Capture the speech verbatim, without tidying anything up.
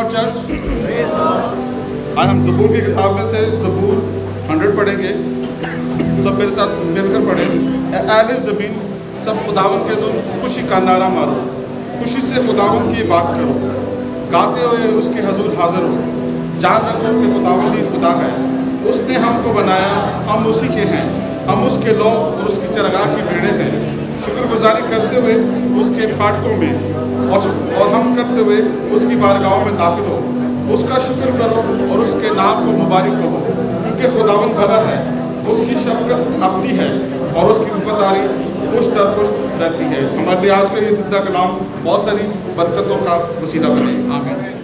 Lord church. आज हम ज़बूर की किताब में से ज़बूर हंड्रेड पढ़ेंगे। सब मेरे साथ मिलकर पढ़ें। अहले ज़मीन सब खुदावन के जो खुशी का नारा मारो, खुशी से खुदावन की बात करो, गाते हुए उसके हजूर हाजिर हो। जान रखो कि खुदावन ही खुदा है, उसने हमको बनाया, हम उसी के हैं, हम उसके लोग और उसकी चरगाह की भेड़ें हैं। शुक्रगुजारी करते हुए उसके फाटकों में और, और हम करते हुए उसकी बारगाहों में दाखिल हो। उसका शुक्र करो और उसके नाम को मुबारक कहो, क्योंकि खुदावन भला है, उसकी शफ़क़त अबदी है और उसकी वफ़ादारी पुश्त दर पुश्त रहती है। हमारे लिए आज का ये ज़िंदा कलाम बहुत सारी बरकतों का वसीला बने। आमीन।